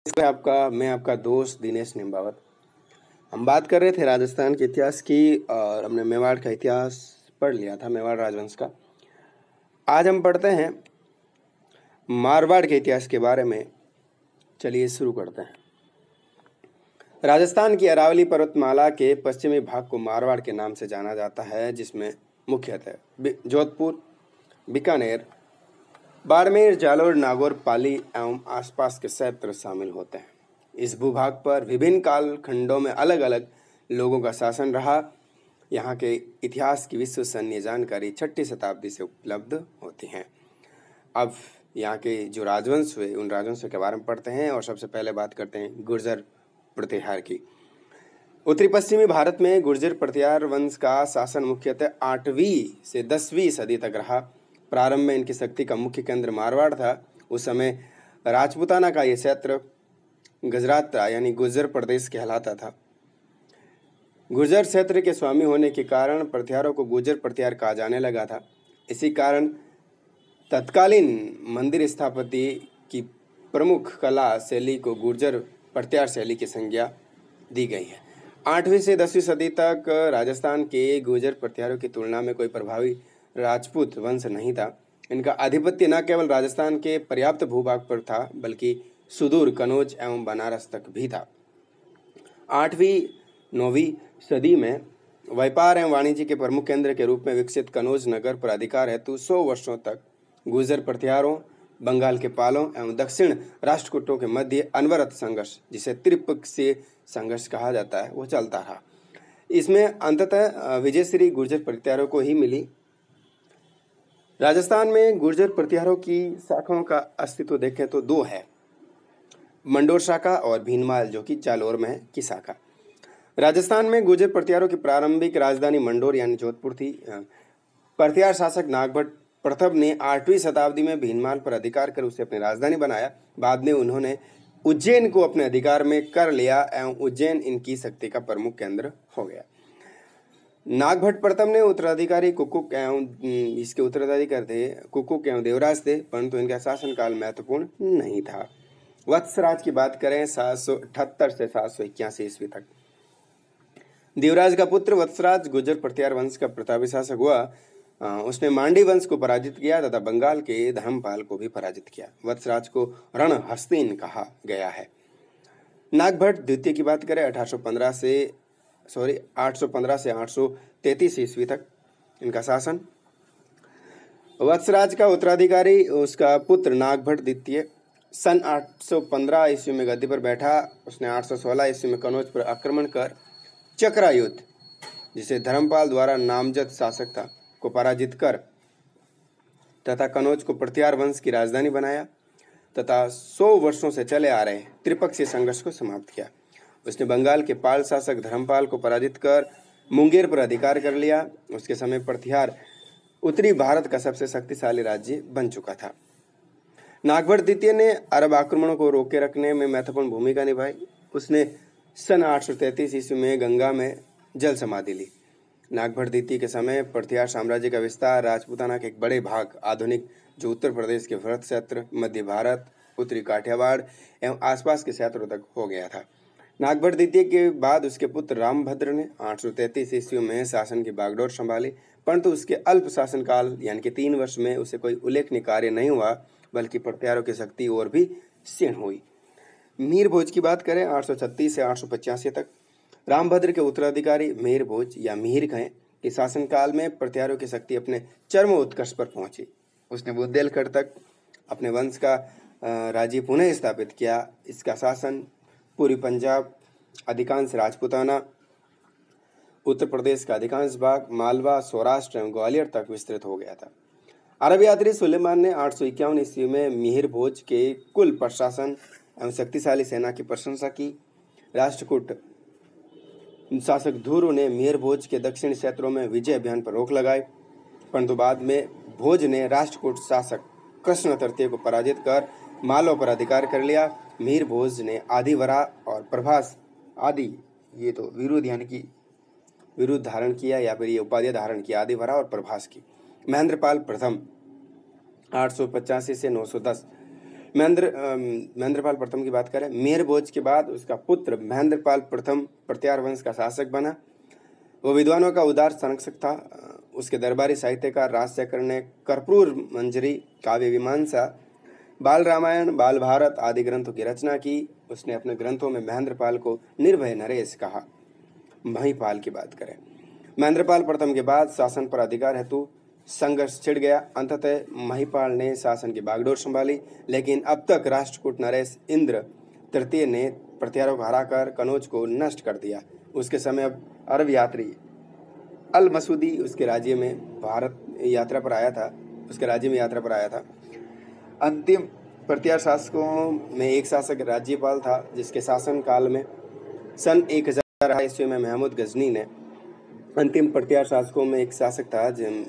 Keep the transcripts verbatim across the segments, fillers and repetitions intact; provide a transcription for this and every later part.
मैं आपका मैं आपका दोस्त दिनेश निम्बावत। हम बात कर रहे थे राजस्थान के इतिहास की और हमने मेवाड़ का इतिहास पढ़ लिया था, मेवाड़ राजवंश का। आज हम पढ़ते हैं मारवाड़ के इतिहास के बारे में। चलिए शुरू करते हैं। राजस्थान की अरावली पर्वतमाला के पश्चिमी भाग को मारवाड़ के नाम से जाना जाता है, जिसमें मुख्यतः जोधपुर, बीकानेर, बाड़मेर, जालोर, नागौर, पाली एवं आसपास के क्षेत्र शामिल होते हैं। इस भूभाग पर विभिन्न कालखंडों में अलग अलग लोगों का शासन रहा। यहाँ के इतिहास की विश्वसनीय जानकारी छठी शताब्दी से उपलब्ध होती हैं। अब यहाँ के जो राजवंश हुए उन राजवंशों के बारे में पढ़ते हैं और सबसे पहले बात करते हैं गुर्जर प्रतिहार की। उत्तरी पश्चिमी भारत में गुर्जर प्रतिहार वंश का शासन मुख्यतः आठवीं से दसवीं सदी तक रहा। प्रारंभ में इनकी शक्ति का मुख्य केंद्र मारवाड़ था। उस समय राजपूताना का यह क्षेत्र गुजरात यानी गुर्जर प्रदेश कहलाता था। गुर्जर क्षेत्र के स्वामी होने के कारण प्रतिहारों को गुर्जर प्रतिहार कहा जाने लगा था। इसी कारण तत्कालीन मंदिर स्थापत्य की प्रमुख कला शैली को गुर्जर प्रतिहार शैली की संज्ञा दी गई है। आठवीं से दसवीं सदी तक राजस्थान के गुर्जर प्रतिहारों की तुलना में कोई प्रभावी राजपूत वंश नहीं था। इनका आधिपत्य न केवल राजस्थान के पर्याप्त भूभाग पर था, बल्कि सुदूर कनौज एवं बनारस तक भी था। आठवीं नौवीं सदी में व्यापार एवं वाणिज्य के प्रमुख केंद्र के रूप में विकसित कनौज नगर पर अधिकार हेतु सौ वर्षों तक गुर्जर प्रतिहारों, बंगाल के पालों एवं दक्षिण राष्ट्रकूटों के मध्य अनवरत संघर्ष, जिसे त्रिपक्षीय संघर्ष कहा जाता है, वो चलता रहा। इसमें अंततः विजयश्री गुर्जर प्रतिहारों को ही मिली। राजस्थान में गुर्जर प्रतिहारों की शाखाओं का अस्तित्व देखें तो दो है, मंडोर शाखा और भीनमाल, जो कि जालोर में है की शाखा। राजस्थान में गुर्जर प्रतिहारों की प्रारंभिक राजधानी मंडोर यानी जोधपुर थी। प्रतिहार शासक नागभट्ट प्रथम ने आठवीं शताब्दी में भीनमाल पर अधिकार कर उसे अपनी राजधानी बनाया। बाद में उन्होंने उज्जैन को अपने अधिकार में कर लिया एवं उज्जैन इनकी शक्ति का प्रमुख केंद्र हो गया। नागभट्ट प्रथम ने उत्तराधिकारी कुकुक एवं इसके उत्तराधिकारी थे कुकुक एवं देवराज थे, परंतु इनका शासनकाल महत्वपूर्ण नहीं था। वत्सराज की बात करें सात सौ अठहत्तर से सात सौ इक्यासी ईस्वी तक। देवराज का पुत्र वत्सराज गुर्जर प्रतिहार वंश का प्रतापी शासक हुआ। उसने मांडी वंश को पराजित किया तथा बंगाल के धर्मपाल को भी पराजित किया। वत्सराज को रणहस्तीन कहा गया है। नागभट्ट द्वितीय की बात करें अठारह सौ पंद्रह से सॉरी आठ सौ पंद्रह से आठ सौ तैंतीस ईस्वी तक इनका शासन। वत्सराज का उत्तराधिकारी उसका पुत्र नागभट्ट द्वितीय सन आठ सौ पंद्रह ईस्वी में गद्दी पर बैठा। उसने आठ सौ सोलह ईस्वी में कनौज पर आक्रमण कर चक्रा युद्ध, जिसे धर्मपाल द्वारा नामजद शासक था, को पराजित कर तथा कनौज को प्रतिहार वंश की राजधानी बनाया तथा सौ वर्षों से चले आ रहे त्रिपक्षीय संघर्ष को समाप्त किया। उसने बंगाल के पाल शासक धर्मपाल को पराजित कर मुंगेर पर अधिकार कर लिया। उसके समय प्रतिहार उत्तरी भारत का सबसे शक्तिशाली राज्य बन चुका था। नागभट्ट द्वितीय ने अरब आक्रमणों को रोके रखने में महत्वपूर्ण भूमिका निभाई। उसने सन आठ सौ तैंतीस ईस्वी में गंगा में जल समाधि ली। नागभट्ट द्वितीय के समय प्रतिहार साम्राज्य का विस्तार राजपूताना के एक बड़े भाग आधुनिक जो उत्तर प्रदेश के भरत क्षेत्र, मध्य भारत, उत्तरी काठियावाड़ एवं आसपास के क्षेत्रों तक हो गया था। नागभट्ट द्वितीय के बाद उसके पुत्र रामभद्र ने आठ सौ तैंतीस ईस्वी में शासन की बागडोर संभाली, परंतु उसके अल्प शासनकाल यानी कि तीन वर्ष में उसे कोई उल्लेखनीय कार्य नहीं हुआ, बल्कि प्रतिहारों की शक्ति और भी क्षीण हुई। मीर भोज की बात करें आठ सौ छत्तीस से आठ सौ पचासी तक। रामभद्र के उत्तराधिकारी मीर भोज या मीर कहें कि शासनकाल में प्रतिहारों की शक्ति अपने चरम उत्कर्ष पर पहुंची। उसने बुंदेलखंड तक अपने वंश का राज्य पुनः स्थापित किया। इसका शासन पूर्वी पंजाब, अधिकांश राजपूताना, उत्तर प्रदेश का अधिकांश भाग, मालवा, सौराष्ट्र एवं ग्वालियर तक विस्तृत हो गया था। अरब यात्री सुलेमान ने आठ सौ इक्यावन ईस्वी में मिहिर भोज के कुल प्रशासन एवं शक्तिशाली सेना की प्रशंसा की। राष्ट्रकूट शासक धुरू ने मिहिर भोज के दक्षिण क्षेत्रों में विजय अभियान पर रोक लगाई, परंतु बाद में भोज ने राष्ट्रकूट शासक कृष्ण तृतीय को पराजित कर मालवा पर अधिकार कर लिया। मिहिर भोज ने आदिवरा और प्रभास आदि ये तो विरुद्ध यानी कि विरुद्ध धारण किया या फिर ये उपाधि धारण किया, आदिवरा और प्रभास की। महेंद्रपाल प्रथम आठ सौ पचासी से नौ सौ दस महेंद्र महेंद्रपाल प्रथम की बात करें, मेहर भोज के बाद उसका पुत्र महेंद्रपाल प्रथम प्रत्यार वंश का शासक बना। वो विद्वानों का उदार संरक्षक था। उसके दरबारी साहित्यकार राजशेखर ने कर्पूर मंजरी, काव्य मीमांसा, बाल रामायण, बाल भारत आदि ग्रंथों की रचना की। उसने अपने ग्रंथों में महेंद्रपाल को निर्भय नरेश कहा। महिपाल की बात करें, महेंद्रपाल प्रथम के बाद शासन पर अधिकार हेतु संघर्ष छिड़ गया। अंततः महिपाल ने शासन की बागडोर संभाली, लेकिन अब तक राष्ट्रकूट नरेश इंद्र तृतीय ने प्रत्यारों को हराकर कनौज को नष्ट कर दिया। उसके समय अब अरब यात्री अल मसूदी उसके राज्य में भारत यात्रा पर आया था उसके राज्य में यात्रा पर आया था। अंतिम प्रत्यार शासकों में एक शासक राज्यपाल था, जिसके शासन काल में सन एक हजार ईस्वी में महमूद गजनी ने अंतिम प्रत्यार शासकों में एक शासक था जिन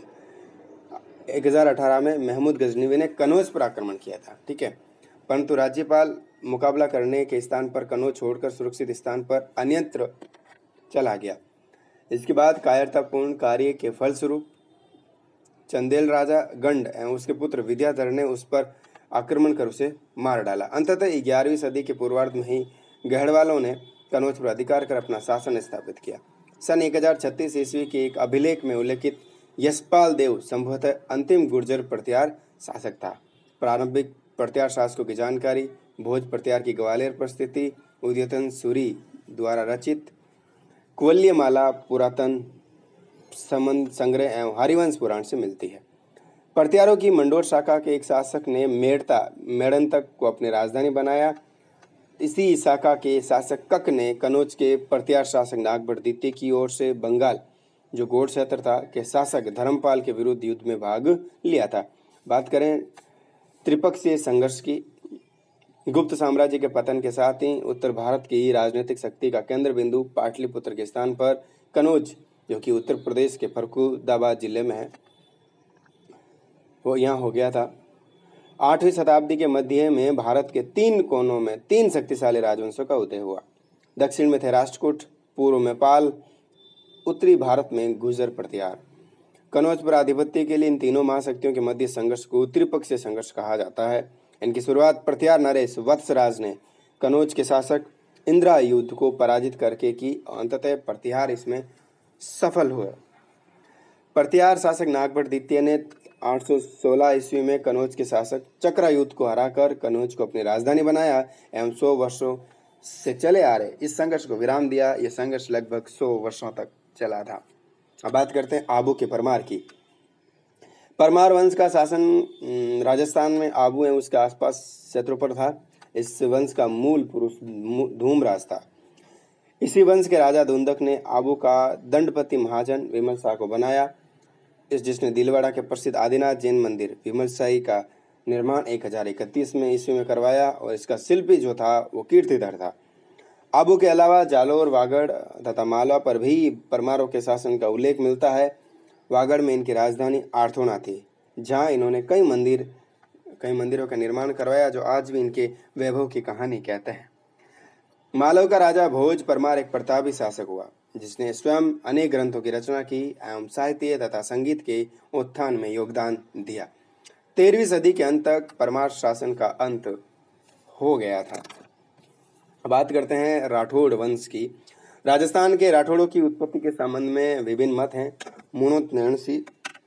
एक हजार अठारह में महमूद गजनवी ने कनौज पर आक्रमण किया था। ठीक है, परंतु राज्यपाल मुकाबला करने के स्थान पर कनौज छोड़कर सुरक्षित स्थान पर अन्यत्र चला गया। इसके बाद कायरतापूर्ण कार्य के फलस्वरूप चंदेल राजा गंड एवं उसके पुत्र विद्याधर ने उस पर आक्रमण कर उसे मार डाला। अंततः ग्यारहवीं सदी के पूर्वार्ध में ही गढ़वालों ने कनौज पर अधिकार कर अपना शासन स्थापित किया। सन एक हजार छत्तीस ईस्वी के एक अभिलेख में उल्लेखित यशपाल देव संभवतः अंतिम गुर्जर प्रत्यार शासक था। प्रारंभिक प्रत्यार शासकों की जानकारी भोज प्रत्यार की ग्वालियर परिस्थिति उद्यतन सूरी द्वारा रचित कुवल्यमाला पुरातन संबंध संग्रह एवं हरिवंश पुराण से मिलती है। प्रत्यारों की मंडोर शाखा के एक शासक ने मेड़ता मेड़ंतक को अपनी राजधानी बनाया। इसी शाखा के शासक कक ने कनौज के प्रत्यार शासक नागभट्ट द्वितीय की ओर से बंगाल जो गौड़ क्षेत्र था के शासक धर्मपाल के विरुद्ध युद्ध में भाग लिया था। बात करें त्रिपक्षीय संघर्ष की, गुप्त साम्राज्य के पतन के साथ ही उत्तर भारत की राजनीतिक शक्ति का केंद्र बिंदु पाटलिपुत्र के स्थान पर कनौज, जो कि उत्तर प्रदेश के फर्रुखाबाद जिले में है, वो यहाँ हो गया था। आठवीं शताब्दी के मध्य में भारत के तीन कोनों में तीन शक्तिशाली राजवंशों का उदय हुआ। दक्षिण में थे राष्ट्रकूट, पूर्व में पाल, उत्तरी भारत में गुर्जर प्रत्यार। कनौज पर आधिपत्य के लिए इन तीनों महाशक्तियों के मध्य संघर्ष को त्रिपक्षीय संघर्ष कहा जाता है। इनकी शुरुआत प्रत्यार नरेश वत्सराज ने कनौज के शासक इंद्रायुध को पराजित करके की। अंततः प्रत्यार इसमें सफल हुए। प्रत्यार शासक नागभट्ट द्वितीय ने आठ सौ सोलह ईस्वी में कनौज के शासक चक्रायुध को हराकर कनौज को अपनी राजधानी बनाया एवं सौ वर्षों से चले आ रहे इस संघर्ष को विराम दिया। यह संघर्ष लगभग सौ वर्षों तक चला था। अब बात करते हैं आबू के परमार की। परमार वंश का शासन राजस्थान में आबू एवं उसके आसपास क्षेत्रों पर था। इस वंश का मूल पुरुष धूमराज था। इसी वंश के राजा धुंधक ने आबू का दंडपति महाजन विमल शाह को बनाया, इस जिसने दिलवाड़ा के प्रसिद्ध आदिनाथ जैन मंदिर विमल शाही का निर्माण एक हजार इकतीस में ईस्वी में करवाया और इसका शिल्पी जो था वो कीर्तिधर था। आबू के अलावा जालोर, वागड़ तथा मालवा पर भी परमारों के शासन का उल्लेख मिलता है। वागड़ में इनकी राजधानी आर्थोना थी, जहां इन्होंने कई मंदिर कई मंदिरों का निर्माण करवाया जो आज भी इनके वैभव की कहानी कहते हैं। मालव का राजा भोज परमार एक प्रतापी शासक हुआ, जिसने स्वयं अनेक ग्रंथों की रचना की एवं साहित्य तथा संगीत के उत्थान में योगदान दिया। तेरहवीं सदी के अंत तक परमार शासन का अंत हो गया था। बात करते हैं राठौड़ वंश की। राजस्थान के राठौड़ों की उत्पत्ति के संबंध में विभिन्न मत हैं। मुणोत नैणसी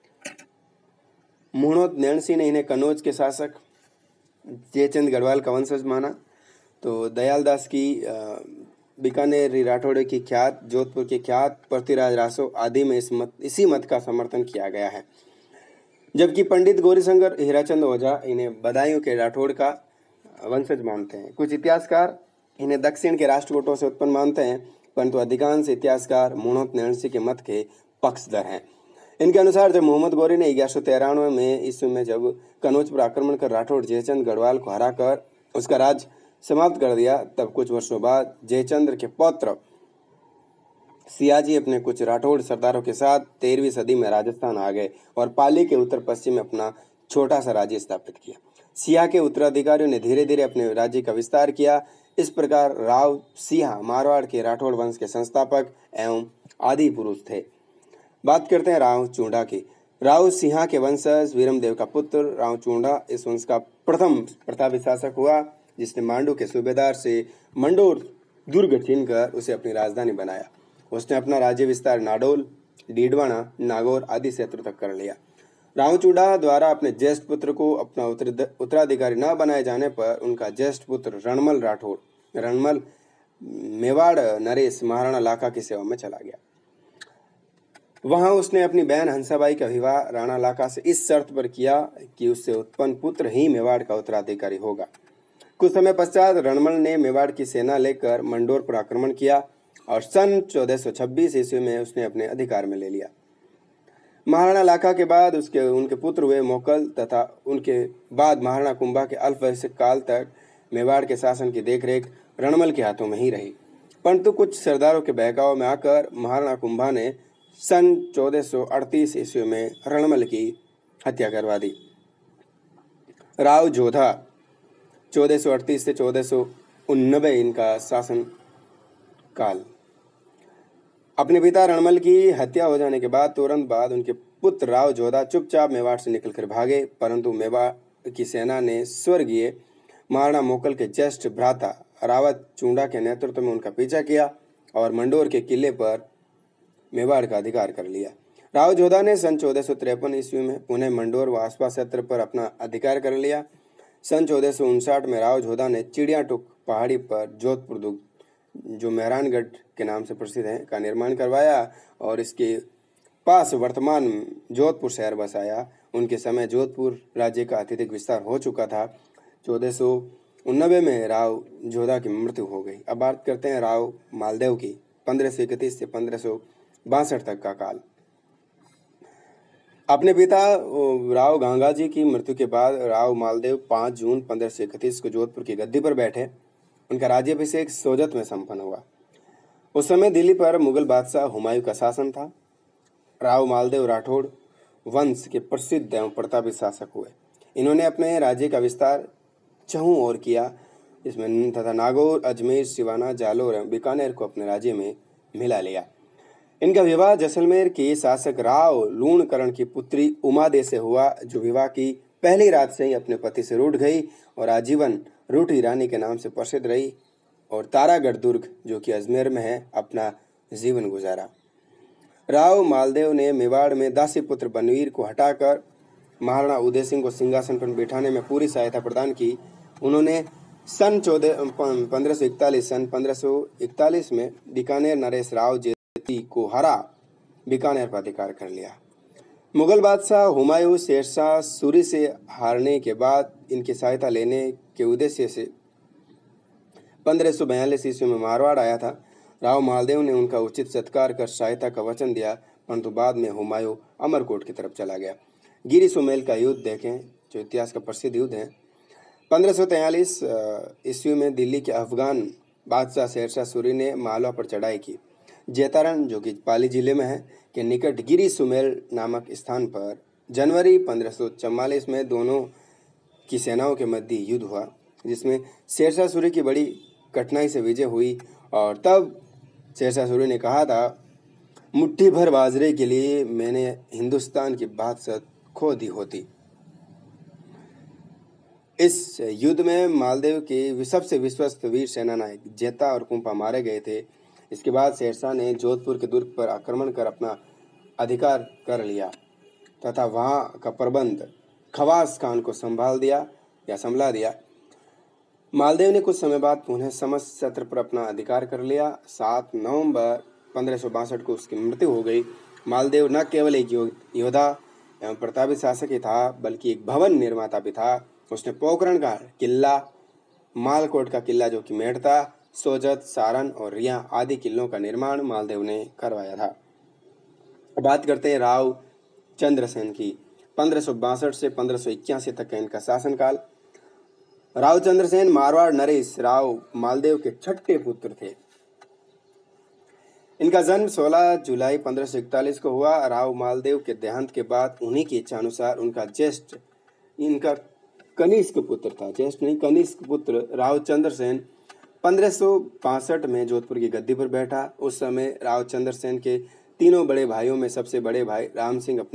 मुणोत नैणसी ने इन्हें कनौज के शासक जयचंद गढ़वाल का वंशज माना। तो दयालदास की बीकानेर राठौड़े की ख्यात, जोधपुर के ख्यात पृथ्वीराज रासो आदि में इस मत इसी मत का समर्थन किया गया है। जबकि पंडित गौरीशंकर हीराचंद ओझा इन्हें बदायूं के राठौड़ का वंशज मानते हैं। कुछ इतिहासकार इन्हें दक्षिण के राष्ट्रकूटों से उत्पन्न मानते हैं, परंतु अधिकांश इतिहासकार मुणोत नैणसी के मत के पक्षधर हैं। इनके अनुसार जब मोहम्मद गौरी ने ग्यारह सौ तिरानवे में ईस्वी में जब कनौज पर आक्रमण कर राठौड़ जयचंद गढ़वाल को हराकर उसका राज समाप्त कर दिया, तब कुछ वर्षों बाद जयचंद्र के पौत्र सियाजी अपने कुछ राठौड़ सरदारों के साथ तेरहवीं सदी में राजस्थान आ गए और पाली के उत्तर पश्चिम में अपना छोटा सा राज्य स्थापित किया। सिया के उत्तराधिकारियों ने धीरे धीरे अपने राज्य का विस्तार किया। इस प्रकार राव सिंह मारवाड़ के राठौड़ वंश के संस्थापक एवं आदि पुरुष थे। बात करते हैं राव चूंडा की। राव सिंह के वंशज वीरमदेव का पुत्र राव चूंडा इस वंश का प्रथम प्रतापी शासक हुआ, जिसने मांडू के सूबेदार से मंडोर दुर्ग छीनकर उसे अपनी राजधानी बनाया। उसने अपना राज्य विस्तार नाडोल, डीडवाना, नागौर आदि क्षेत्र तक कर लिया। रावचूड़ा द्वारा अपने ज्येष्ठ पुत्र को अपना उत्तराधिकारी न बनाए जाने पर उनका ज्येष्ठ पुत्र रणमल राठौड़ रणमल मेवाड़ नरेश महाराणा लाखा की सेवा में चला गया। वहां उसने अपनी बहन हंसाबाई का विवाह राणा लाखा से इस शर्त पर किया कि उससे उत्पन्न पुत्र ही मेवाड़ का उत्तराधिकारी होगा। कुछ समय पश्चात रणमल ने मेवाड़ की सेना लेकर मंडोर पर आक्रमण किया और सन चौदह सौ छब्बीस ईस्वी में उसने अपने अधिकार में ले लिया। महाराणा लाखा के बाद उसके उनके पुत्र हुए मोकल तथा उनके बाद महाराणा कुंभा के अल्पवयस्क काल तक मेवाड़ के शासन की देखरेख रणमल के हाथों में ही रही। परंतु कुछ सरदारों के बहकाव में आकर महाराणा कुंभा ने सन चौदह सौ अड़तीस ईस्वी में रणमल की हत्या करवा दी। राव जोधा चौदह सौ अड़तीस से चौदह सौ उन्नबे इनका शासन काल। अपने पिता रणमल की हत्या हो जाने के बाद तुरंत बाद उनके पुत्र राव जोधा चुपचाप मेवाड़ से निकलकर भागे, परंतु मेवाड़ की सेना ने स्वर्गीय महाराणा मोकल के ज्येष्ठ भ्राता रावत चूंडा के नेतृत्व में उनका पीछा किया और मंडोर के किले पर मेवाड़ का अधिकार कर लिया। राव जोधा ने सन चौदह सौ तिरपन ईस्वी में पुनः मंडोर व आसपास क्षेत्र पर अपना अधिकार कर लिया। सन चौदह सौ उनसाठ में राव जोधा ने चिड़िया टुक पहाड़ी पर जोधपुर दुर्ग, जो मेहरानगढ़ के नाम से प्रसिद्ध है, का निर्माण करवाया और इसके पास वर्तमान जोधपुर शहर बसाया। उनके समय जोधपुर राज्य का अत्यधिक विस्तार हो चुका था। चौदह सौ उन्नबे में राव जोधा की मृत्यु हो गई। अब बात करते हैं राव मालदेव की, पंद्रह सौ इकतीस से पंद्रह सौ बासठ तक का काल। अपने पिता राव गांगाजी की मृत्यु के बाद राव मालदेव पाँच जून पंद्रह सौ इकतीस को जोधपुर की गद्दी पर बैठे। उनका राज्याभिषेक सोजत में संपन्न हुआ। उस समय दिल्ली पर मुगल बादशाह हुमायूं का शासन था। राव मालदेव राठौड़ वंश के प्रसिद्ध एवं प्रतापी शासक हुए। इन्होंने अपने राज्य का विस्तार चहुं ओर किया, इसमें तथा नागौर, अजमेर, सिवाना, जालोर एवं बीकानेर को अपने राज्य में मिला लिया। इनका विवाह जैसलमेर के शासक राव लूणकरण की पुत्री उमादे से हुआ, जो विवाह की पहली रात से ही अपने पति से रूठ गई और आजीवन रूठी रानी के नाम से प्रसिद्ध रही और तारागढ़ दुर्ग, जो कि अजमेर में है, अपना जीवन गुजारा। राव मालदेव ने मेवाड़ में दासी पुत्र बनवीर को हटाकर महाराणा उदय सिंह को सिंहासन पर बिठाने में पूरी सहायता प्रदान की। उन्होंने सन चौदह पंद्रह सौ इकतालीस सन पंद्रह सौ इकतालीस में बीकानेर नरेश राव जेती को हरा बीकानेर पर अधिकार कर लिया। मुगल बादशाह हुमायूं शेरशाह सूरी से हारने के बाद इनकी सहायता लेने के उद्देश्य से पंद्रह सौ बयालीस ईस्वी में मारवाड़ आया था। राव मालदेव ने उनका उचित सत्कार कर सहायता का वचन दिया, परंतु बाद में हुमायूं अमरकोट की तरफ चला गया। गिरी सुमेल का युद्ध देखें, जो इतिहास का प्रसिद्ध युद्ध है। पंद्रह सौ तैंतालीस ईस्वी में दिल्ली के अफगान बादशाह शेरशाह सूरी ने मालवा पर चढ़ाई की। जैतारण, जो कि पाली जिले में है, के निकट गिरी सुमेल नामक स्थान पर जनवरी पंद्रह सौ चौवालीस में दोनों की सेनाओं के मध्य युद्ध हुआ, जिसमें शेरशाह सूरी की बड़ी कठिनाई से विजय हुई। और तब शेरशाह सूरी ने कहा था, मुट्ठी भर बाजरे के लिए मैंने हिंदुस्तान की बादशाह खो दी होती। इस युद्ध में मालदेव के सबसे विश्वस्त वीर सेनानायक जेता और कुंपा मारे गए थे। इसके बाद शेरशाह ने जोधपुर के दुर्ग पर आक्रमण कर अपना अधिकार कर लिया तथा वहां का प्रबंध खवास खान को संभाल दिया या संभला दिया। मालदेव ने कुछ समय बाद पुनः समस्त क्षेत्र पर अपना अधिकार कर लिया। सात नवंबर पंद्रह सौ बासठ को उसकी मृत्यु हो गई। मालदेव न केवल एक योद्धा एवं प्रतापी शासक ही था, बल्कि एक भवन निर्माता भी था। उसने पोखरण का किला, मालकोट का किला जो कि मेड़ता, सोजत, सारण और रिया आदि किलों का निर्माण मालदेव ने करवाया था। बात करते हैं राव चंद्रसेन की। पंद्रह सौ बासठ से पंद्रह सौ इक्यासी तक का इनका शासनकाल। राव चंद्रसेन मारवाड़ नरेश राव मालदेव के छठे पुत्र थे। इनका जन्म सोलह जुलाई पंद्रह सौ इकतालीस को हुआ। राव मालदेव के देहांत के बाद उन्हीं की इच्छा अनुसार उनका ज्येष्ठ इनका कनिष्क पुत्र था ज्येष्ठ नहीं कनिष्क पुत्र राव चंद्रसेन पंद्रह सौ बासठ में जोधपुर की गद्दी पर बैठा। उस समय राव चंद्रसेन के तीनों बड़े भाइयों में सबसे बड़े भाई राम सिंह अपनी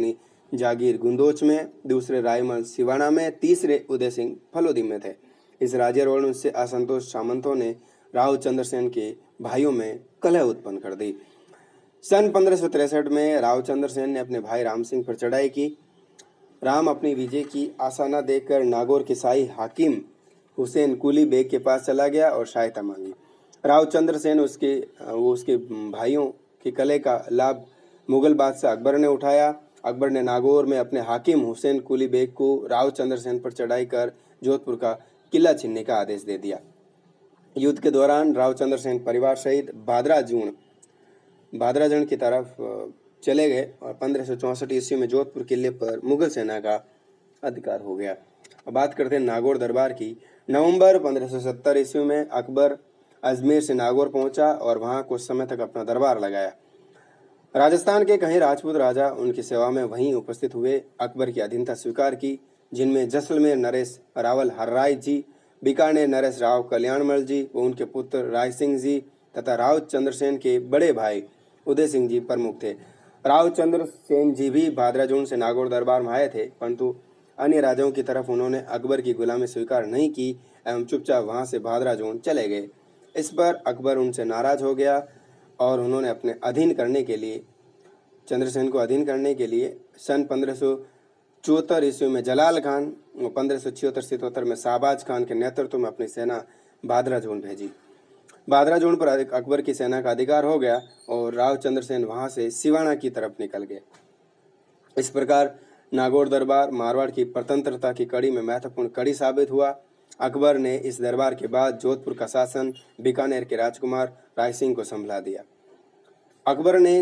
जागीर गुंदोच में, दूसरे रायमल सिवाना में, तीसरे उदय सिंह फलोदी में थे। इस राज्यारोहण से असंतोष सामंतों ने राव चंद्रसेन के भाइयों में कलह उत्पन्न कर दी। सन पंद्रह सौ तिरसठ में राव चंद्रसेन ने अपने भाई राम सिंह पर चढ़ाई की। राम अपनी विजय की आशा न देखकर नागौर के शाही हाकिम हुसैन कुली बेग के पास चला गया और सहायता मांगी। राव चंद्रसेन उसके वो उसके भाइयों के कलह का लाभ मुगल बादशाह अकबर ने उठाया। अकबर ने नागौर में अपने हाकिम हुसैन कुली बेग को राव चंद्रसेन पर चढ़ाई कर जोधपुर का किला छीनने का आदेश दे दिया। युद्ध के दौरान राव चंद्रसेन परिवार सहित भादराजून भादराजून की तरफ चले गए और पंद्रह सौ चौंसठ ईस्वी में जोधपुर किले पर मुगल सेना का अधिकार हो गया। अब बात करते हैं नागौर दरबार की। नवंबर पंद्रह सौ सत्तर ईस्वी में अकबर अजमेर से नागौर पहुंचा और वहां कुछ समय तक अपना दरबार लगाया। राजस्थान के कई राजपूत राजा उनकी सेवा में वहीं उपस्थित हुए, अकबर की अधीनता स्वीकार की, जिनमें जैसलमेर नरेश रावल हरराय जी, बीकानेर नरेश राव कल्याणमल जी व उनके पुत्र राय सिंह जी तथा राव चंद्रसेन के बड़े भाई उदय सिंह जी प्रमुख थे। राव चंद्रसेन जी भी भादराजून से नागौर दरबार में आए थे, परंतु अन्य राजाओं की तरफ उन्होंने अकबर की गुलामी स्वीकार नहीं की एवं चुपचाप वहां से भादराजून चले गए। इस पर अकबर उनसे नाराज हो गया और उन्होंने अपने अधीन करने के लिए चंद्रसेन को अधीन करने के लिए सन पंद्रह सौ चौहत्तर ईस्वी में जलाल खान और पंद्रह सौ छिहत्तर सितहत्तर में शाहबाज खान के नेतृत्व में अपनी सेना भादराजून भेजी। भादराजून पर अकबर की सेना का अधिकार हो गया और राव चंद्रसेन वहां से सिवाना की तरफ निकल गए। इस प्रकार नागौर दरबार मारवाड़ की स्वतंत्रता की कड़ी में महत्वपूर्ण कड़ी साबित हुआ। अकबर ने इस दरबार के बाद जोधपुर का शासन बीकानेर के राजकुमार राय सिंह को संभला दिया। अकबर ने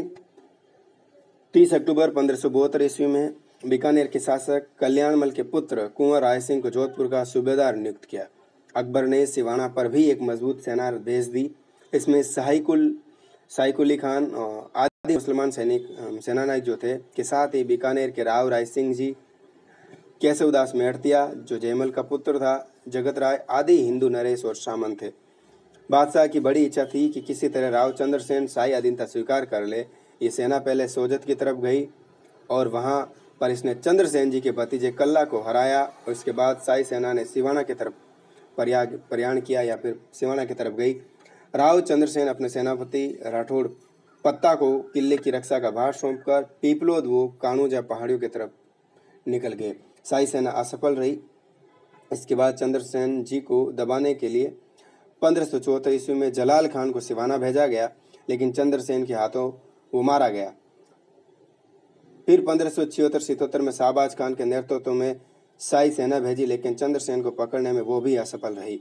तीस अक्टूबर पंद्रह सौ बहत्तर ईस्वी में बीकानेर के शासक कल्याणमल के पुत्र कुंवर राय सिंह को जोधपुर का सूबेदार नियुक्त किया। अकबर ने सिवाना पर भी एक मजबूत सेना भेज दी। इसमें साहिकुल साइकुली खान आदि मुसलमान सैनिक सेनानायक जो थे के साथ ही बीकानेर के राव राय सिंह जी, केशवदास मेहरतिया जो जयमल का पुत्र था, जगत राय आदि हिंदू नरेश और सामंत थे। बादशाह की बड़ी इच्छा थी कि किसी तरह राव चंद्रसेन शाही अधीनता स्वीकार कर ले। ये सेना पहले सोजत की तरफ गई और वहां पर इसने चंद्रसेन जी के भतीजे कल्ला को हराया और इसके बाद शाही सेना ने सिवाना की तरफ प्रयाण किया या फिर सिवाना की तरफ गई। राव चंद्रसेन अपने सेनापति राठौड़ पत्ता को किले की रक्षा का भार सौंपकर पीपलोद व कानूजा पहाड़ियों की तरफ निकल गए। शाही सेना असफल रही। इसके बाद चंद्रसेन जी को दबाने के लिए पंद्रह सौ चौहत्तर ईस्वी में जलाल खान को सिवाना भेजा गया, लेकिन चंद्रसेन के हाथों वो मारा गया। फिर पंद्रह सौ छिहत्तर सितहत्तर में शाहबाज खान के नेतृत्व में शाही सेना भेजी, लेकिन चंद्रसेन को पकड़ने में वो भी असफल रही।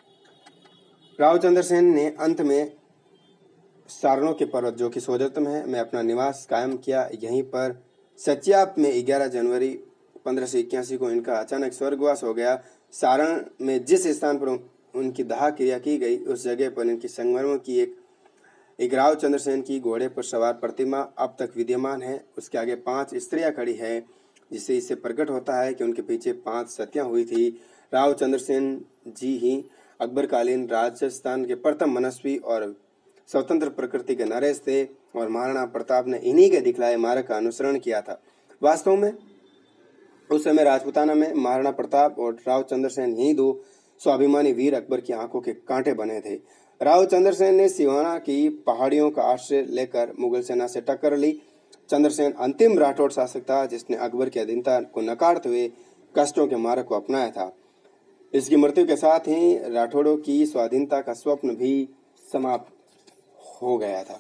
राव चंद्रसेन ने अंत में सारणों के पर्वत जो कि सोजत में है में अपना निवास कायम किया। यहीं पर सच्याप में ग्यारह जनवरी पंद्रह सौ इक्यासी को इनका अचानक स्वर्गवास हो गया। सारण में जिस स्थान पर उनकी दाह क्रिया की गई उस जगह पर इनकी संगमरमर की एक एक राव चंद्रसेन की घोड़े पर सवार प्रतिमा अब तक विद्यमान है। उसके आगे पांच स्त्रियां खड़ी है, जिससे इससे प्रकट होता है कि उनके पीछे पांच सतियां हुई थी। राव चंद्रसेन जी ही अकबरकालीन राजस्थान के प्रथम मनस्वी और स्वतंत्र प्रकृति के नरेश थे और महाराणा प्रताप ने इन्हीं के दिखलाए मार्ग का अनुसरण किया था। वास्तव में उस समय राजपुताना में महाराणा प्रताप और राव चंद्रसेन यही दो स्वाभिमानी वीर अकबर की आंखों के कांटे बने थे। राव चंद्रसेन ने सिवाना की पहाड़ियों का आश्रय लेकर मुगल सेना से टक्कर ली। चंद्रसेन अंतिम राठौड़ शासक था जिसने अकबर की अधीनता को नकारते हुए कष्टों के मार्ग को अपनाया था। इसकी मृत्यु के साथ ही राठौड़ों की स्वाधीनता का स्वप्न भी समाप्त हो गया था।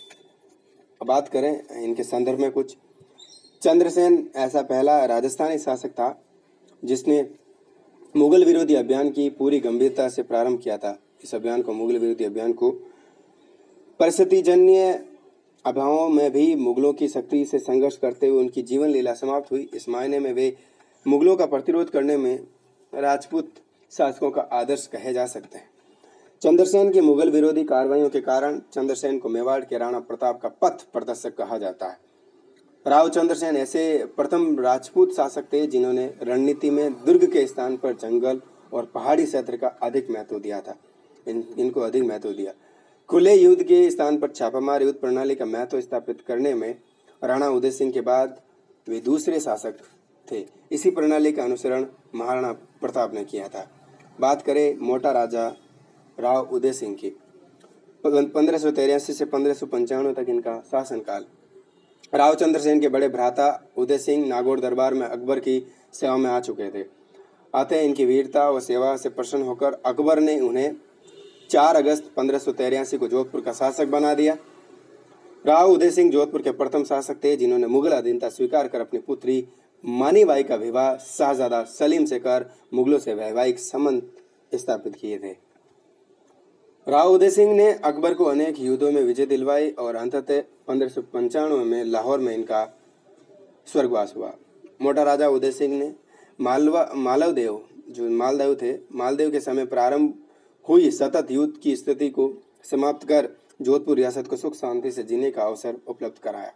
अब बात करें इनके संदर्भ में कुछ। चंद्रसेन ऐसा पहला राजस्थानी शासक था जिसने मुगल विरोधी अभियान की पूरी गंभीरता से प्रारंभ किया था। इस अभियान को मुगल विरोधी अभियान को परिस्थितिजन्य अभावों में भी मुगलों की शक्ति से संघर्ष करते हुए उनकी जीवन लीला समाप्त हुई। इस मायने में वे मुगलों का प्रतिरोध करने में राजपूत शासकों का आदर्श कहे जा सकते हैं। चंद्रसेन की मुगल विरोधी कार्रवाइयों के कारण चंद्रसेन को मेवाड़ के राणा प्रताप का पथ प्रदर्शक कहा जाता है। राव चंद्रसेन ऐसे प्रथम राजपूत शासक थे जिन्होंने रणनीति में दुर्ग के स्थान पर जंगल और पहाड़ी क्षेत्र का अधिक महत्व दिया था इन इनको अधिक महत्व दिया। खुले युद्ध के स्थान पर छापामार युद्ध प्रणाली का महत्व स्थापित करने में राणा उदय सिंह के बाद वे दूसरे शासक थे। इसी प्रणाली का अनुसरण महाराणा प्रताप ने किया था। बात करें मोटा राजा राव उदय सिंह की, पंद्रह सौ तिरासी से पंद्रह सौ पंचानवे तक इनका शासनकाल। राव चंद्रसेन के बड़े भ्राता उदय सिंह नागौर दरबार में अकबर की सेवा में आ चुके थे। अतः इनकी वीरता व सेवा से प्रसन्न होकर अकबर ने उन्हें चार अगस्त पंद्रह सौ तिरासी को जोधपुर का शासक बना दिया। राव उदय सिंह जोधपुर के प्रथम शासक थे जिन्होंने मुगल अधीनता स्वीकार कर अपनी पुत्री मानीबाई का विवाह शाहजादा सलीम से कर मुगलों से वैवाहिक संबंध स्थापित किए थे। राव उदय सिंह ने अकबर को अनेक युद्धों में विजय दिलवाई और अंततः पंद्रह सौ पंचानवे में लाहौर में इनका स्वर्गवास हुआ। मोटा राजा उदय सिंह ने मालवा मालवदेव जो मालदेव थे मालदेव के समय प्रारंभ हुई सतत युद्ध की स्थिति को समाप्त कर जोधपुर रियासत को सुख शांति से जीने का अवसर उपलब्ध कराया।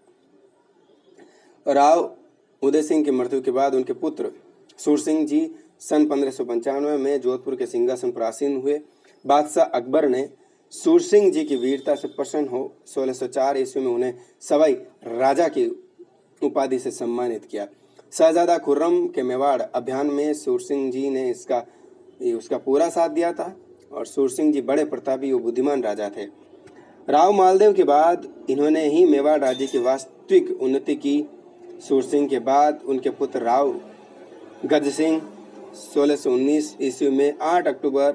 राव उदय सिंह की मृत्यु के बाद उनके पुत्र सूरसिंह जी सन पंद्रह सौ पंचानवे में जोधपुर के सिंहासन पर आसीन हुए। बादशाह अकबर ने सूरसिंह जी की वीरता से प्रसन्न हो सोलह सौ चार ईस्वी में उन्हें सवाई राजा की उपाधि से सम्मानित किया। शहजादा खुर्रम के मेवाड़ अभियान में सूरसिंह जी ने इसका उसका पूरा साथ दिया था और सूरसिंह जी बड़े प्रतापी और बुद्धिमान राजा थे। राव मालदेव के बाद इन्होंने ही मेवाड़ राज्य की वास्तविक उन्नति की। सूरसिंह के बाद उनके पुत्र राव गज सिंह सोलह सौ उन्नीस ईस्वी में आठ अक्टूबर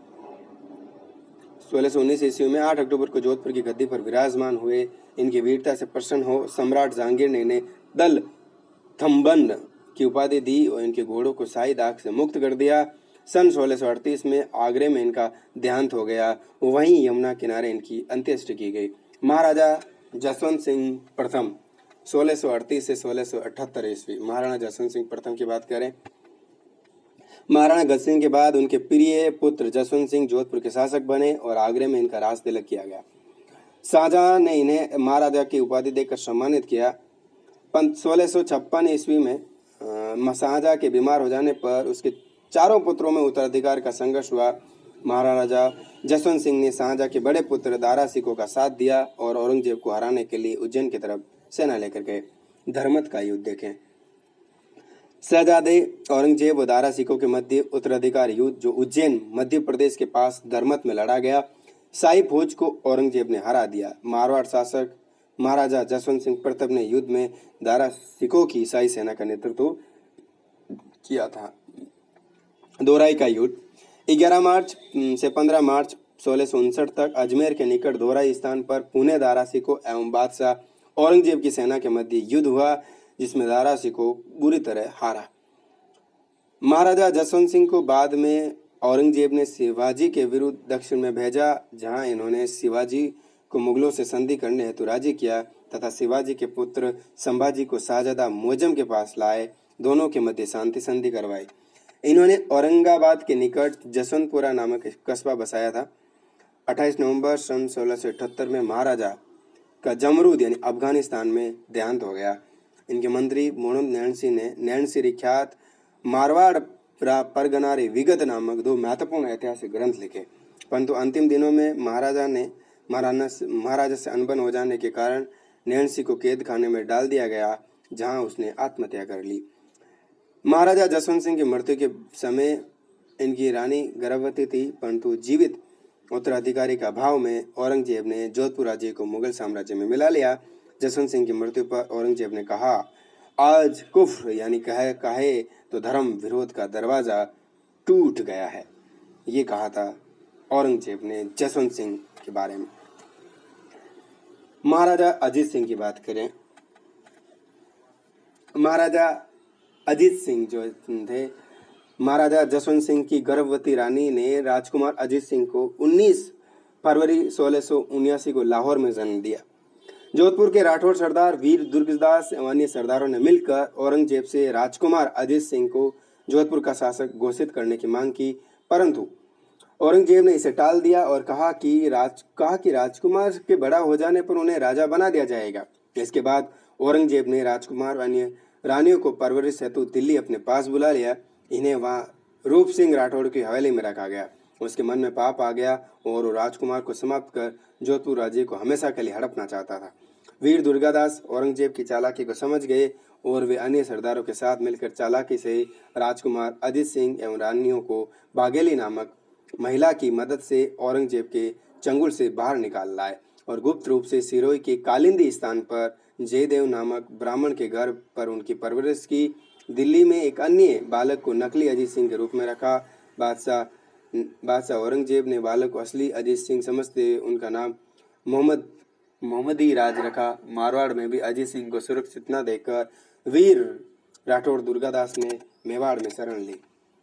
सोलह सौ उन्नीस ईस्वी में आठ अक्टूबर को जोधपुर की गद्दी पर विराजमान हुए। इनकी वीरता से प्रसन्न हो सम्राट जहांगीर ने इन्हें दल थम्बन की उपाधि दी और इनके घोड़ों को शाही दाग से मुक्त कर दिया। सन सोलह सौ अड़तीस में आगरे में इनका देहांत हो गया। वहीं यमुना किनारे इनकी अंत्येष्टि की गई। महाराजा जसवंत सिंह प्रथम सोलह सौ अड़तीस से सोलह सौ अठहत्तर ईस्वी। महाराणा जसवंत सिंह प्रथम की बात करें, महाराणा गज सिंह के बाद उनके प्रिय पुत्र जसवंत सिंह जोधपुर के शासक बने और आगरे में इनका राज तिलक किया गया। शाहजहां ने इन्हें महाराजा की उपाधि देकर सम्मानित किया। सोलह सौ छप्पन ईस्वी में शाहजहां के बीमार हो जाने पर उसके चारों पुत्रों में उत्तराधिकार का संघर्ष हुआ। महाराजा जसवंत सिंह ने शाहजहां के बड़े पुत्र दारा सिकों का साथ दिया और औरंगजेब को हराने के लिए उज्जैन की तरफ सेना लेकर गए। धर्मत का युद्ध देखें। शहजादे औरंगजेब और दारा सिकों के मध्य उत्तराधिकार युद्ध जो उज्जैन मध्य प्रदेश के पास धर्मत में लड़ा गया। शाही फौज को औरंगजेब ने हरा दिया। मारवाड़ शासक महाराजा जसवंत सिंह प्रथम ने युद्ध में दारा सिकों की शाही सेना का नेतृत्व किया था। दोराई का युद्ध ग्यारह मार्च से पंद्रह मार्च सोलह सौ उनसठ तक अजमेर के निकट दोराई स्थान पर पुणे दारा सिकों एवं बादशाह औरंगजेब की सेना के मध्य युद्ध हुआ, जिसमें दारा सिकों बुरी तरह हारा। महाराजा जसवंत सिंह को बाद में औरंगजेब ने शिवाजी के विरुद्ध दक्षिण में भेजा, जहां इन्होंने शिवाजी को मुगलों से संधि करने हेतु राजी किया तथा शिवाजी के पुत्र संभाजी को शाहजादा मुअज्जम के पास लाए। दोनों के मध्य शांति संधि करवाई। इन्होंने औरंगाबाद के निकट जसवंतपुरा नामक कस्बा बसाया था। अट्ठाईस नवंबर सन सोलह सौ अठहत्तर में महाराजा का जमरूद यानी अफगानिस्तान में देहांत हो गया। इनके मंत्री मोहम्मद नैणसी ने नैणसी ख्यात मारवाड़ परगनारे विगत नामक दो महत्वपूर्ण ऐतिहासिक ग्रंथ लिखे, परंतु अंतिम दिनों में महाराजा ने महाराणा महाराजा से अनबन हो जाने के कारण नैणसी को कैद खाने में डाल दिया गया, जहां उसने आत्महत्या कर ली। महाराजा जसवंत सिंह की मृत्यु के समय इनकी रानी गर्भवती थी, परंतु जीवित उत्तराधिकारी का अभाव में औरंगजेब ने जोधपुर राज्य को मुगल साम्राज्य में मिला लिया। जसवंत सिंह की मृत्यु पर औरंगजेब ने कहा, आज कुफ्र यानी कहे कहे तो धर्म विरोध का दरवाजा टूट गया है। ये कहा था औरंगजेब ने जसवंत सिंह के बारे में। महाराजा अजीत सिंह की बात करें। महाराजा अजीत सिंह जो थे, महाराजा जसवंत सिंह की गर्भवती रानी ने राजकुमार अजीत सिंह को उन्नीस फरवरी सोलह सौ उन्यासी को लाहौर में जन्म दिया। जोधपुर के राठौर सरदार वीर दुर्गदास एवं अन्य सरदारों ने मिलकर औरंगजेब से राजकुमार अजीत सिंह को जोधपुर का शासक घोषित करने की मांग की, परंतु औरंगजेब ने इसे टाल दिया और कहा कि राज कहा कि राजकुमार के बड़ा हो जाने पर उन्हें राजा बना दिया जाएगा। इसके बाद औरंगजेब ने राजकुमार अन्य रानियों को परवरिश हेतु दिल्ली अपने पास बुला लिया। इन्हें वहां रूप सिंह राठौड़ की हवेली में रखा गया। उसके मन में पाप आ गया और वो राजकुमार को समाप्त कर जोधपुर राज्य को हमेशा के लिए हड़पना चाहता था। वीर दुर्गादास औरंगजेब की चालाकी को समझ गए और वे अन्य सरदारों के साथ मिलकर चालाकी से राजकुमार अजीत सिंह एवं रानियों को बाघेली नामक महिला की मदद से औरंगजेब के चंगुल से बाहर निकाल लाए और गुप्त रूप से सिरोही के कालिंदी स्थान पर जयदेव नामक ब्राह्मण के घर पर उनकी परवरिश की। दिल्ली में एक अन्य बालक को नकली अजीत सिंह के रूप में रखा। बादशाह बादशाह औरंगजेब ने बालक को असली अजीत सिंह समझते उनका नाम मोहम्मद मोहम्मदी राज रखा। मारवाड़ में भी अजीत सिंह को सुरक्षित न देकर वीर राठौड़ दुर्गादास ने मेवाड़ में शरण ली।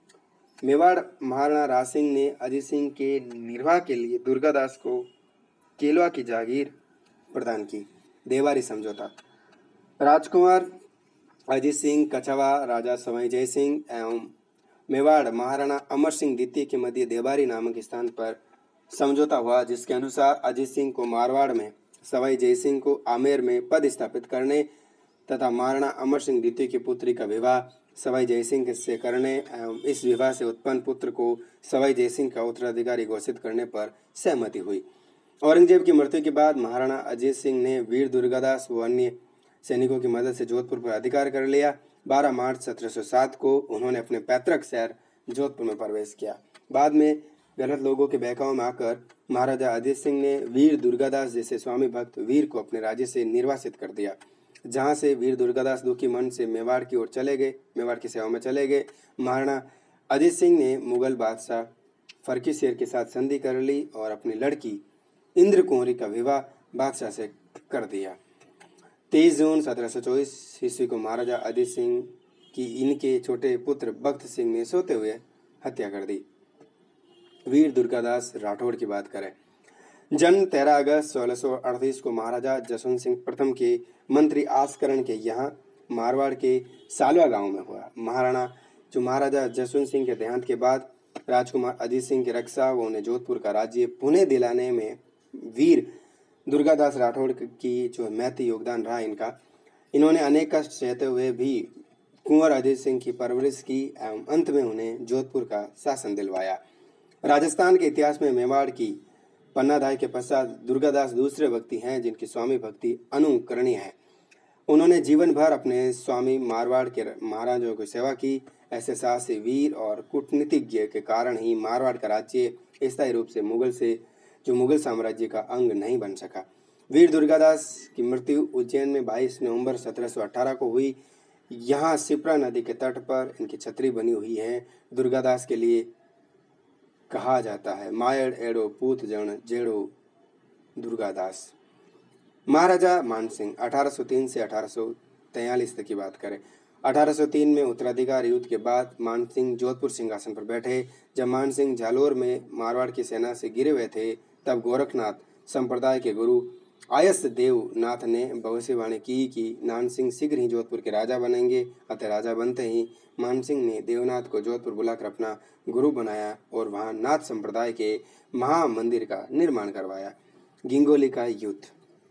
मेवाड़ महाराणा राज सिंह ने अजीत सिंह के निर्वाह के लिए दुर्गादास को केलवा की जागीर प्रदान की। देवारी समझौता। राजकुमार अजीत सिंह, कछवा राजा सवाई जय सिंह एवं मेवाड़ महाराणा अमर सिंह द्वितीय के मध्य देवारी नामक स्थान पर समझौता हुआ, जिसके अनुसार अजीत सिंह को मारवाड़ में, सवाई जय सिंह को आमेर में पद स्थापित करने तथा महाराणा अमर सिंह द्वितीय की पुत्री का विवाह सवाई जय सिंह से करने एवं इस विवाह से उत्पन्न पुत्र को सवाई जय सिंह का उत्तराधिकारी घोषित करने पर सहमति हुई। औरंगजेब की मृत्यु के बाद महाराणा अजीत सिंह ने वीर दुर्गादास व अन्य सैनिकों की मदद से जोधपुर पर अधिकार कर लिया। बारह मार्च सत्रह सौ सात को उन्होंने अपने पैतृक शहर जोधपुर में प्रवेश किया। बाद में गलत लोगों के बहकावे में आकर महाराजा अजीत सिंह ने वीर दुर्गादास जैसे स्वामी भक्त वीर को अपने राज्य से निर्वासित कर दिया, जहां से वीर दुर्गादास दुखी मन से मेवाड़ की ओर चले गए मेवाड़ की सेवा में चले गए। महाराणा अजीत सिंह ने मुगल बादशाह फर्रुख शेर के साथ संधि कर ली और अपनी लड़की इंद्र कुंवरी का विवाह बादशाह से कर दिया। तेईस जून सत्रह सौ चौबीस ईस्वी को महाराजा अजीत सिंह की इनके छोटे पुत्र बख्त सिंह ने सोते हुए हत्या कर दी। वीर दुर्गादास राठौड़ की बात करें। जन्म तेरह अगस्त सोलह सौ अड़तीस को महाराजा जसवंत सिंह प्रथम के मंत्री आस्करण के यहाँ मारवाड़ के सालवा गांव में हुआ। महाराणा जो महाराजा जसवंत सिंह के देहांत के बाद राजकुमार अजीत सिंह की रक्षा व उन्हें जोधपुर का राज्य पुनः दिलाने में वीर दुर्गादास राठौड़ की जो महती योगदान रहा इनका। इन्होंने अनेक कष्ट सहते हुए भी कुंवर अजीत सिंह की परवरिश की एवं अंत में उन्हें जोधपुर का शासन दिलवाया। राजस्थान के इतिहास में मेवाड़ की पन्नाधाय के पश्चात दुर्गादास दूसरे व्यक्ति हैं जिनकी स्वामी भक्ति अनुकरणीय है। उन्होंने जीवन भर अपने स्वामी मारवाड़ के महाराजों की सेवा की। ऐसे साहसी वीर और कूटनीतिज्ञ के कारण ही मारवाड़ का राज्य स्थायी रूप से मुगल से जो मुगल साम्राज्य का अंग नहीं बन सका। वीर दुर्गादास की मृत्यु उज्जैन में बाईस नवंबर सत्रह सौ अठारह को हुई। यहाँ शिप्रा नदी के तट पर इनकी छतरी बनी हुई है। दुर्गादास के लिए कहा जाता है मायड़ एड़ो पूत जन जेड़ो दुर्गादास। महाराजा मानसिंह अठारह सौ तीन से अठारह सौ तैंतालीस तक की बात करें। अठारह सौ तीन में उत्तराधिकार युद्ध के बाद मानसिंह जोधपुर सिंहासन पर बैठे। जब मानसिंह जालोर में मारवाड़ की सेना से गिरे हुए थे तब गोरखनाथ संप्रदाय के गुरु आयस देव नाथ ने भविष्यवाणी की कि नानसिंह शीघ्र ही जोधपुर के राजा बनेंगे। अतः राजा बनते ही मानसिंह ने देवनाथ को जोधपुर बुलाकर अपना गुरु बनाया और वहां नाथ संप्रदाय के महामंदिर का निर्माण करवाया। गिंगोली का युद्ध।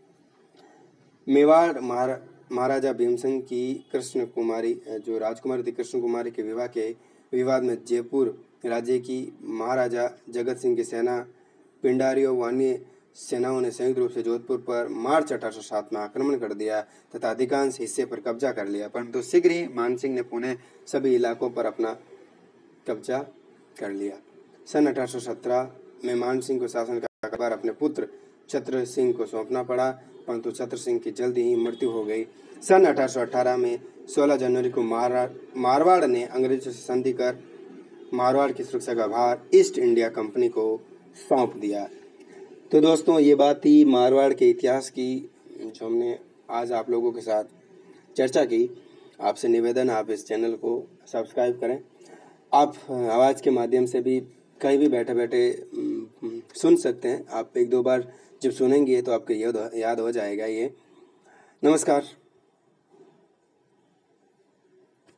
मेवाड़ महाराजा भीमसिंह की कृष्ण कुमारी जो राजकुमारी थी कृष्ण कुमारी के विवाह के विवाद में जयपुर राज्य की महाराजा जगत सिंह की सेना पिंडारियों व अन्य सेनाओं ने संयुक्त रूप से जोधपुर पर मार्च अठारह सौ सात में आक्रमण कर दिया तथा अधिकांश हिस्से पर कब्जा कर लिया, परंतु शीघ्र ही मानसिंह ने पुनः सभी इलाकों पर अपना कब्जा कर लिया। सन अठारह सौ सत्रह में मानसिंह को शासन का कार्यभार अपने पुत्र छत्र सिंह को सौंपना पड़ा, परंतु छत्र सिंह की जल्दी ही मृत्यु हो गई। सन अठारह सौ अठारह में सोलह जनवरी को मारवाड़ ने अंग्रेजों से संधि कर मारवाड़ की सुरक्षा का भार ईस्ट इंडिया कंपनी को सौंप दिया। तो दोस्तों ये बात थी मारवाड़ के इतिहास की जो हमने आज आप लोगों के साथ चर्चा की। आपसे निवेदन आप इस चैनल को सब्सक्राइब करें। आप आवाज़ के माध्यम से भी कहीं भी बैठे बैठे सुन सकते हैं। आप एक दो बार जब सुनेंगे तो आपको याद याद हो जाएगा ये। नमस्कार।